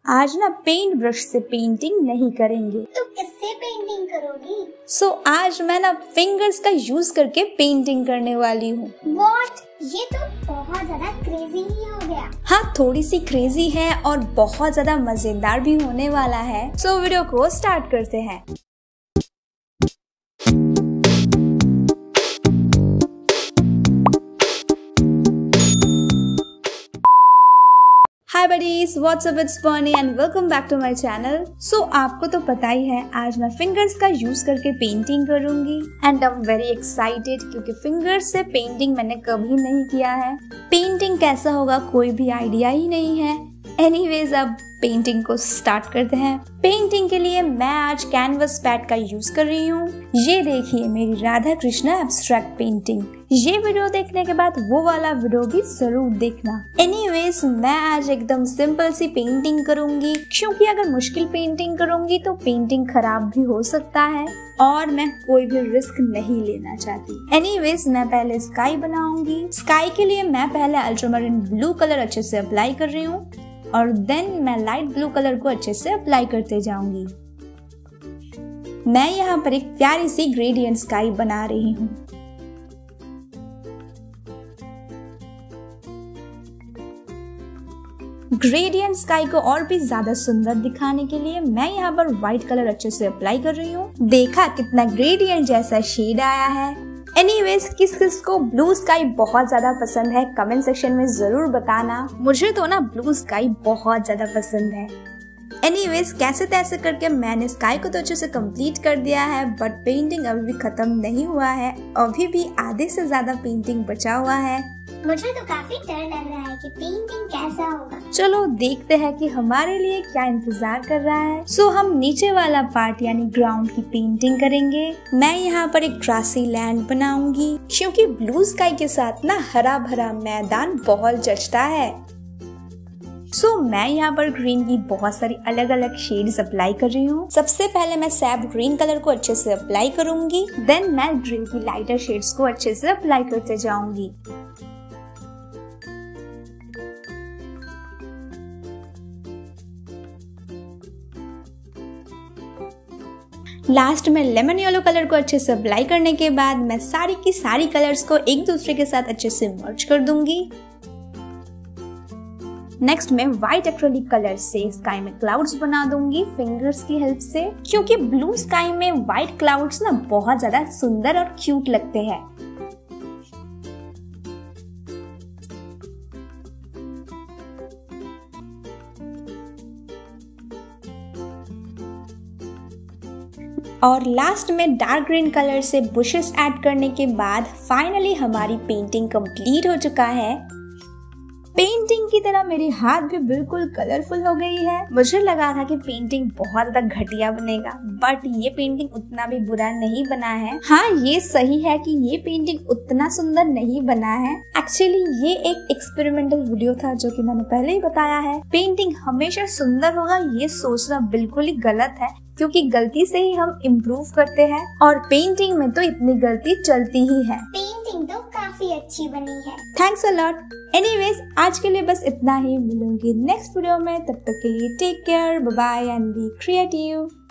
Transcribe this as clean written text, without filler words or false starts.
आज ना paint brush से पेंटिंग नहीं करेंगे। तो किससे पेंटिंग करोगी? आज मैं ना फिंगर्स का यूज करके पेंटिंग करने वाली हूँ। What? ये तो बहुत ज्यादा क्रेजी ही हो गया। हाँ, थोड़ी सी क्रेजी है और बहुत ज्यादा मजेदार भी होने वाला है। वीडियो को स्टार्ट करते हैं। Hi buddies, what's up, it's Bonny and welcome back to my channel. आपको तो पता ही है आज मैं फिंगर्स का यूज करके पेंटिंग करूंगी and I am very excited क्योंकि फिंगर्स से पेंटिंग मैंने कभी नहीं किया है। पेंटिंग कैसा होगा कोई भी आइडिया ही नहीं है। एनीवेज, अब पेंटिंग को स्टार्ट करते हैं। पेंटिंग के लिए मैं आज कैनवस पैड का यूज कर रही हूँ। ये देखिए मेरी राधा कृष्णा एब्स्ट्रैक्ट पेंटिंग। ये वीडियो देखने के बाद वो वाला वीडियो भी जरूर देखना। एनीवेज, मैं आज एकदम सिंपल सी पेंटिंग करूंगी क्योंकि अगर मुश्किल पेंटिंग करूंगी तो पेंटिंग खराब भी हो सकता है और मैं कोई भी रिस्क नहीं लेना चाहती। एनीवेज, मैं पहले स्काई बनाऊंगी। स्काई के लिए मैं पहले अल्ट्रामरीन ब्लू कलर अच्छे से अप्लाई कर रही हूँ और देन मैं लाइट ब्लू कलर को अच्छे से अप्लाई करते जाऊंगी। मैं यहाँ पर एक प्यारी सी ग्रेडियंट स्काई बना रही हूँ। ग्रेडियंट स्काई को और भी ज्यादा सुंदर दिखाने के लिए मैं यहाँ पर व्हाइट कलर अच्छे से अप्लाई कर रही हूँ। देखा कितना ग्रेडियंट जैसा शेड आया है। एनीवेज, किस किस को ब्लू स्काई बहुत ज्यादा पसंद है कमेंट सेक्शन में जरूर बताना। मुझे तो ना ब्लू स्काई बहुत ज्यादा पसंद है। एनीवेज, कैसे तैसे करके मैंने स्काई को तो अच्छे से कंप्लीट कर दिया है बट पेंटिंग अभी भी खत्म नहीं हुआ है। अभी भी आधे से ज्यादा पेंटिंग बचा हुआ है। मुझे तो काफी डर लग रहा है कि पेंटिंग कैसा होगा। चलो देखते हैं कि हमारे लिए क्या इंतजार कर रहा है। हम नीचे वाला पार्ट यानी ग्राउंड की पेंटिंग करेंगे। मैं यहाँ पर एक ग्रासी लैंड बनाऊंगी क्योंकि ब्लू स्काई के साथ ना हरा भरा मैदान बहुत जचता है। मैं यहाँ पर ग्रीन की बहुत सारी अलग अलग शेड्स अप्लाई कर रही हूँ। सबसे पहले मैं सैप ग्रीन कलर को अच्छे से अप्लाई करूंगी, देन मैं ग्रीन की लाइटर शेड्स को अच्छे से अप्लाई करते जाऊंगी। लास्ट में लेमन येलो कलर को अच्छे से अप्लाई करने के बाद मैं सारी की सारी कलर्स को एक दूसरे के साथ अच्छे से मर्ज कर दूंगी। नेक्स्ट मैं व्हाइट एक्रेलिक कलर से स्काई में क्लाउड्स बना दूंगी फिंगर्स की हेल्प से क्योंकि ब्लू स्काई में व्हाइट क्लाउड्स ना बहुत ज्यादा सुंदर और क्यूट लगते हैं। और लास्ट में डार्क ग्रीन कलर से बुशेस ऐड करने के बाद फाइनली हमारी पेंटिंग कंप्लीट हो चुका है। पेंटिंग की तरह मेरे हाथ भी बिल्कुल कलरफुल हो गई है। मुझे लगा था कि पेंटिंग बहुत ज्यादा घटिया बनेगा बट ये पेंटिंग उतना भी बुरा नहीं बना है। हाँ, ये सही है कि ये पेंटिंग उतना सुंदर नहीं बना है। एक्चुअली ये एक एक्सपेरिमेंटल वीडियो था जो कि मैंने पहले ही बताया है। पेंटिंग हमेशा सुंदर होगा ये सोचना बिल्कुल ही गलत है क्योंकि गलती से ही हम इम्प्रूव करते हैं और पेंटिंग में तो इतनी गलती चलती ही है। पेंटिंग तो काफी अच्छी बनी है। Thanks a lot. एनीवेज, आज के लिए बस इतना ही। मिलूंगी नेक्स्ट वीडियो में, तब तक के लिए take care, bye bye and be creative.